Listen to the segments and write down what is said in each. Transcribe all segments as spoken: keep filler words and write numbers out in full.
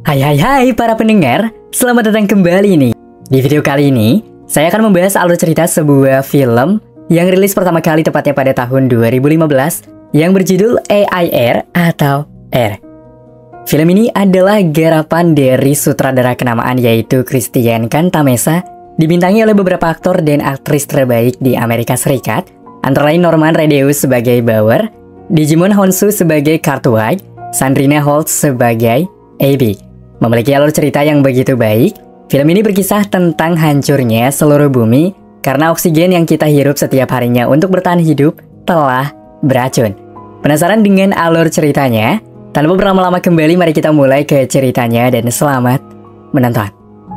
Hai hai hai para pendengar, selamat datang kembali nih. Di video kali ini, saya akan membahas alur cerita sebuah film yang rilis pertama kali tepatnya pada tahun dua ribu lima belas yang berjudul A I R atau R. Film ini adalah garapan dari sutradara kenamaan yaitu Christian Cantamessa, dibintangi oleh beberapa aktor dan aktris terbaik di Amerika Serikat, antara lain Norman Reedus sebagai Bauer, Digimon Hounsou sebagai Cartwright, Sandrina Holtz sebagai Abby. Memiliki alur cerita yang begitu baik, film ini berkisah tentang hancurnya seluruh bumi karena oksigen yang kita hirup setiap harinya untuk bertahan hidup telah beracun. Penasaran dengan alur ceritanya? Tanpa berlama-lama kembali, mari kita mulai ke ceritanya dan selamat menonton.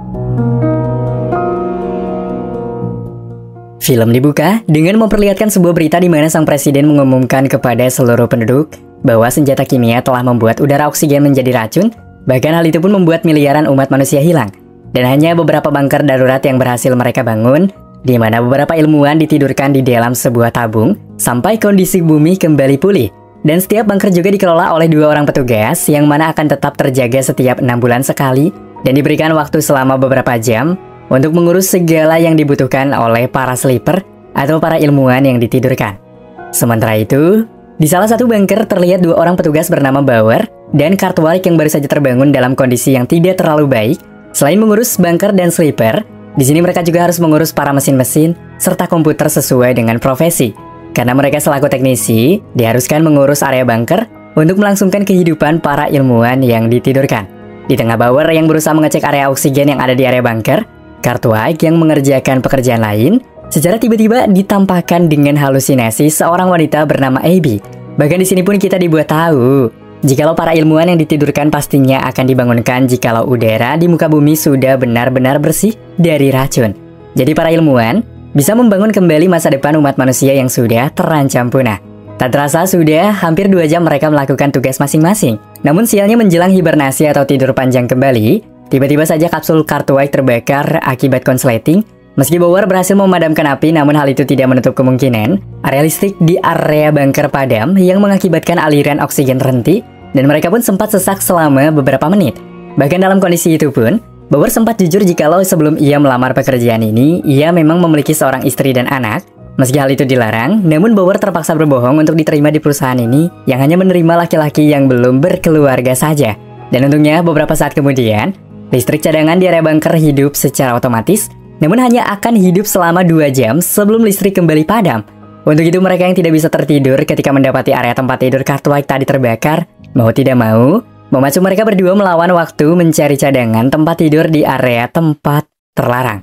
Film dibuka dengan memperlihatkan sebuah berita di mana sang presiden mengumumkan kepada seluruh penduduk bahwa senjata kimia telah membuat udara oksigen menjadi racun. Bahkan hal itu pun membuat miliaran umat manusia hilang. Dan hanya beberapa bunker darurat yang berhasil mereka bangun, di mana beberapa ilmuwan ditidurkan di dalam sebuah tabung sampai kondisi bumi kembali pulih. Dan setiap bunker juga dikelola oleh dua orang petugas yang mana akan tetap terjaga setiap enam bulan sekali dan diberikan waktu selama beberapa jam untuk mengurus segala yang dibutuhkan oleh para sleeper atau para ilmuwan yang ditidurkan. Sementara itu, di salah satu bunker terlihat dua orang petugas bernama Bauer dan Cartwright yang baru saja terbangun dalam kondisi yang tidak terlalu baik. Selain mengurus bunker dan sleeper, di sini mereka juga harus mengurus para mesin-mesin serta komputer sesuai dengan profesi. Karena mereka selaku teknisi, diharuskan mengurus area bunker untuk melangsungkan kehidupan para ilmuwan yang ditidurkan. Di tengah Bauer yang berusaha mengecek area oksigen yang ada di area bunker, Cartwright yang mengerjakan pekerjaan lain, secara tiba-tiba ditampakkan dengan halusinasi seorang wanita bernama Abby. Bahkan di sini pun kita dibuat tahu, jikalau para ilmuwan yang ditidurkan pastinya akan dibangunkan jikalau udara di muka bumi sudah benar-benar bersih dari racun. Jadi para ilmuwan bisa membangun kembali masa depan umat manusia yang sudah terancam punah. Tak terasa sudah hampir dua jam mereka melakukan tugas masing-masing. Namun sialnya menjelang hibernasi atau tidur panjang kembali, tiba-tiba saja kapsul Cartwright terbakar akibat konsleting. Meski Bauer berhasil memadamkan api, namun hal itu tidak menutup kemungkinan area listrik di area bunker padam yang mengakibatkan aliran oksigen terhenti dan mereka pun sempat sesak selama beberapa menit. Bahkan dalam kondisi itu pun, Bauer sempat jujur jikalau sebelum ia melamar pekerjaan ini, ia memang memiliki seorang istri dan anak. Meski hal itu dilarang, namun Bauer terpaksa berbohong untuk diterima di perusahaan ini yang hanya menerima laki-laki yang belum berkeluarga saja. Dan untungnya beberapa saat kemudian, listrik cadangan di area bunker hidup secara otomatis, namun hanya akan hidup selama dua jam sebelum listrik kembali padam. Untuk itu mereka yang tidak bisa tertidur ketika mendapati area tempat tidur Cartwright tadi terbakar, mau tidak mau, memacu mereka berdua melawan waktu mencari cadangan tempat tidur di area tempat terlarang.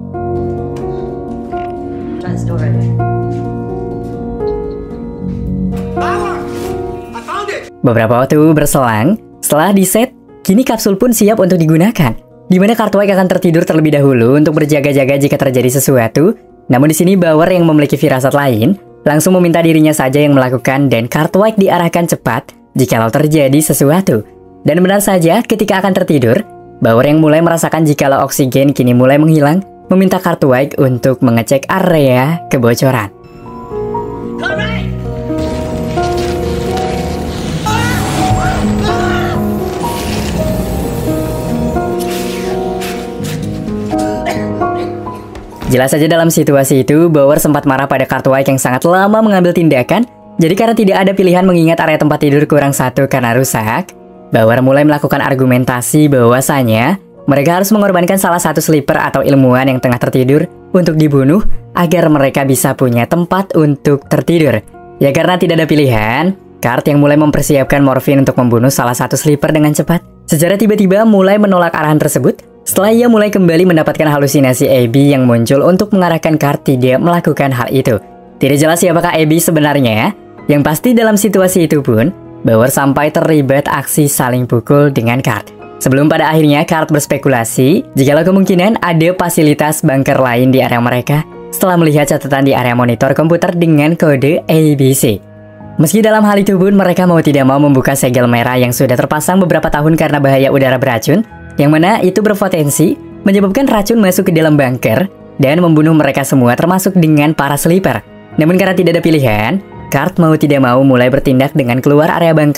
Beberapa waktu berselang, setelah diset, kini kapsul pun siap untuk digunakan, di mana Cartwright akan tertidur terlebih dahulu untuk berjaga-jaga jika terjadi sesuatu. Namun di sini Bauer yang memiliki firasat lain langsung meminta dirinya saja yang melakukan dan Cartwright diarahkan cepat jikalau terjadi sesuatu. Dan benar saja ketika akan tertidur, Bauer yang mulai merasakan jikalau oksigen kini mulai menghilang, meminta Cartwright untuk mengecek area kebocoran. Jelas saja dalam situasi itu, Bauer sempat marah pada Cartwright yang sangat lama mengambil tindakan. Jadi karena tidak ada pilihan mengingat area tempat tidur kurang satu karena rusak, Bauer mulai melakukan argumentasi bahwasanya mereka harus mengorbankan salah satu sleeper atau ilmuwan yang tengah tertidur untuk dibunuh agar mereka bisa punya tempat untuk tertidur. Ya karena tidak ada pilihan, Cart yang mulai mempersiapkan morfin untuk membunuh salah satu sleeper dengan cepat, secara tiba-tiba mulai menolak arahan tersebut. Setelah ia mulai kembali mendapatkan halusinasi Abby yang muncul untuk mengarahkan Cart tidak melakukan hal itu. Tidak jelas siapakah Abby sebenarnya. Yang pasti dalam situasi itu pun, Bauer sampai terlibat aksi saling pukul dengan Cart. Sebelum pada akhirnya Cart berspekulasi jikalau kemungkinan ada fasilitas bunker lain di area mereka setelah melihat catatan di area monitor komputer dengan kode A B C. Meski dalam hal itu pun mereka mau tidak mau membuka segel merah yang sudah terpasang beberapa tahun karena bahaya udara beracun, yang mana itu berpotensi menyebabkan racun masuk ke dalam bunker dan membunuh mereka semua termasuk dengan para sleeper. Namun karena tidak ada pilihan, Cart mau tidak mau mulai bertindak dengan keluar area bunker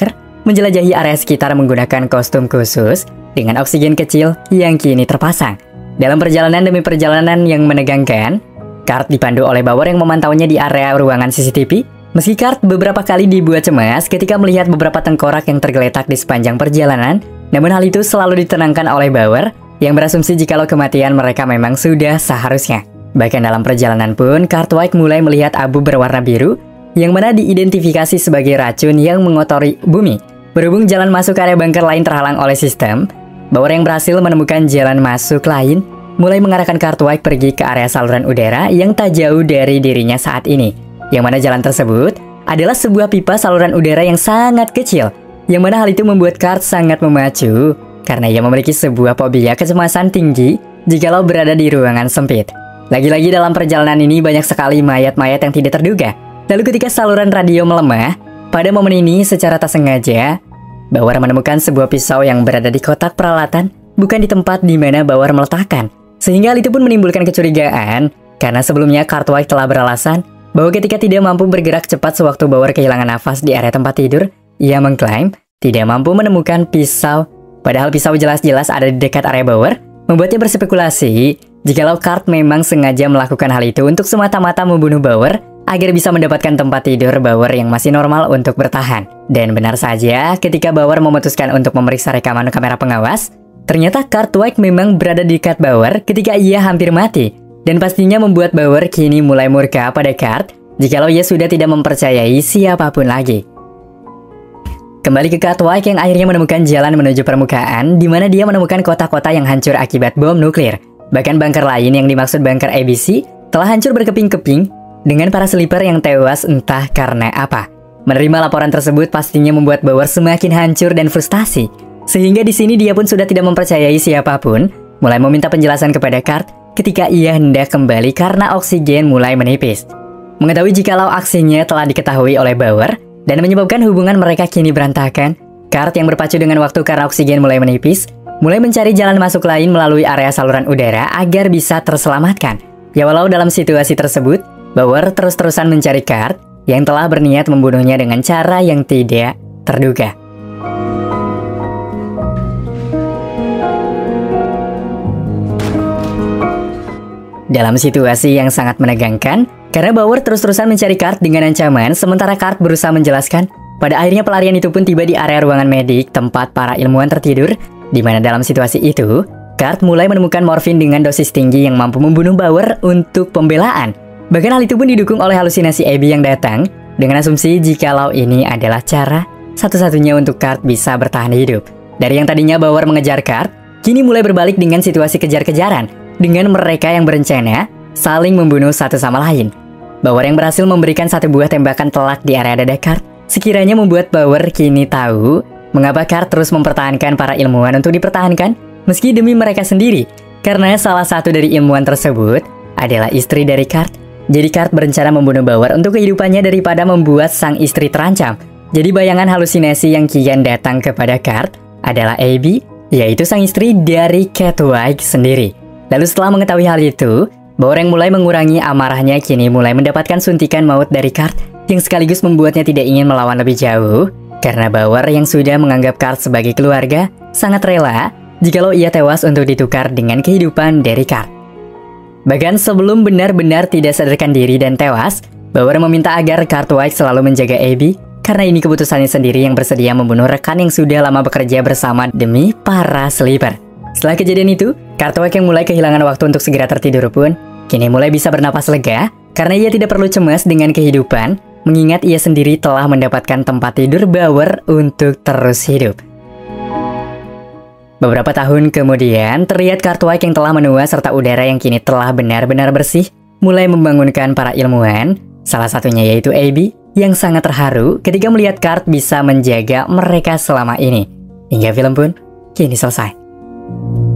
menjelajahi area sekitar menggunakan kostum khusus dengan oksigen kecil yang kini terpasang. Dalam perjalanan demi perjalanan yang menegangkan, Curt dipandu oleh Bauer yang memantaunya di area ruangan C C T V. Meski Curt beberapa kali dibuat cemas ketika melihat beberapa tengkorak yang tergeletak di sepanjang perjalanan, namun hal itu selalu ditenangkan oleh Bauer yang berasumsi jikalau kematian mereka memang sudah seharusnya. Bahkan dalam perjalanan pun, Cartwright mulai melihat abu berwarna biru yang mana diidentifikasi sebagai racun yang mengotori bumi. Berhubung jalan masuk area bunker lain terhalang oleh sistem, Bauer yang berhasil menemukan jalan masuk lain mulai mengarahkan Cartwright pergi ke area saluran udara yang tak jauh dari dirinya saat ini. Yang mana jalan tersebut adalah sebuah pipa saluran udara yang sangat kecil, yang mana hal itu membuat Curt sangat memacu karena ia memiliki sebuah fobia kecemasan tinggi jikalau berada di ruangan sempit. Lagi-lagi dalam perjalanan ini banyak sekali mayat-mayat yang tidak terduga. Lalu ketika saluran radio melemah, pada momen ini secara tak sengaja, Bauer menemukan sebuah pisau yang berada di kotak peralatan, bukan di tempat di mana Bauer meletakkan. Sehingga hal itu pun menimbulkan kecurigaan, karena sebelumnya Cartwright telah beralasan bahwa ketika tidak mampu bergerak cepat sewaktu Bauer kehilangan nafas di area tempat tidur, ia mengklaim tidak mampu menemukan pisau. Padahal pisau jelas-jelas ada di dekat area Bauer, membuatnya berspekulasi jikalau Curt memang sengaja melakukan hal itu untuk semata-mata membunuh Bauer agar bisa mendapatkan tempat tidur Bauer yang masih normal untuk bertahan. Dan benar saja, ketika Bauer memutuskan untuk memeriksa rekaman kamera pengawas, ternyata Cartwright memang berada di dekat Bauer ketika ia hampir mati. Dan pastinya membuat Bauer kini mulai murka pada Curt jikalau ia sudah tidak mempercayai siapapun lagi. Kembali ke Cartwright yang akhirnya menemukan jalan menuju permukaan, di mana dia menemukan kota-kota yang hancur akibat bom nuklir. Bahkan bunker lain yang dimaksud bunker A B C telah hancur berkeping-keping dengan para sleeper yang tewas entah karena apa. Menerima laporan tersebut pastinya membuat Bauer semakin hancur dan frustasi. Sehingga di sini dia pun sudah tidak mempercayai siapapun, mulai meminta penjelasan kepada Curt ketika ia hendak kembali karena oksigen mulai menipis. Mengetahui jikalau aksinya telah diketahui oleh Bauer dan menyebabkan hubungan mereka kini berantakan, Curt yang berpacu dengan waktu karena oksigen mulai menipis, mulai mencari jalan masuk lain melalui area saluran udara agar bisa terselamatkan. Ya walau dalam situasi tersebut, Bauer terus-terusan mencari Curt yang telah berniat membunuhnya dengan cara yang tidak terduga. Dalam situasi yang sangat menegangkan, karena Bauer terus-terusan mencari Curt dengan ancaman, sementara Curt berusaha menjelaskan, pada akhirnya pelarian itu pun tiba di area ruangan medik tempat para ilmuwan tertidur, di mana dalam situasi itu, Curt mulai menemukan morfin dengan dosis tinggi yang mampu membunuh Bauer untuk pembelaan. Bahkan hal itu pun didukung oleh halusinasi Abby yang datang, dengan asumsi jikalau ini adalah cara satu-satunya untuk Curt bisa bertahan hidup. Dari yang tadinya Bauer mengejar Curt, kini mulai berbalik dengan situasi kejar-kejaran, dengan mereka yang berencana saling membunuh satu sama lain. Bauer yang berhasil memberikan satu buah tembakan telak di area dada Curt, sekiranya membuat Bauer kini tahu mengapa Curt terus mempertahankan para ilmuwan untuk dipertahankan, meski demi mereka sendiri. Karena salah satu dari ilmuwan tersebut adalah istri dari Curt. Jadi Curt berencana membunuh Bauer untuk kehidupannya daripada membuat sang istri terancam. Jadi bayangan halusinasi yang kian datang kepada Curt adalah Abby, yaitu sang istri dari Cartwright sendiri. Lalu setelah mengetahui hal itu, Bauer yang mulai mengurangi amarahnya kini mulai mendapatkan suntikan maut dari Curt yang sekaligus membuatnya tidak ingin melawan lebih jauh. Karena Bauer yang sudah menganggap Curt sebagai keluarga, sangat rela jikalau ia tewas untuk ditukar dengan kehidupan dari Curt. Bahkan sebelum benar-benar tidak sadarkan diri dan tewas, Bauer meminta agar Cartwright selalu menjaga Abby, karena ini keputusannya sendiri yang bersedia membunuh rekan yang sudah lama bekerja bersama demi para sleeper. Setelah kejadian itu, Cartwright yang mulai kehilangan waktu untuk segera tertidur pun, kini mulai bisa bernapas lega, karena ia tidak perlu cemas dengan kehidupan, mengingat ia sendiri telah mendapatkan tempat tidur Bauer untuk terus hidup. Beberapa tahun kemudian, terlihat Cartwright yang telah menua serta udara yang kini telah benar-benar bersih, mulai membangunkan para ilmuwan, salah satunya yaitu Abby, yang sangat terharu ketika melihat Curt bisa menjaga mereka selama ini. Hingga film pun kini selesai.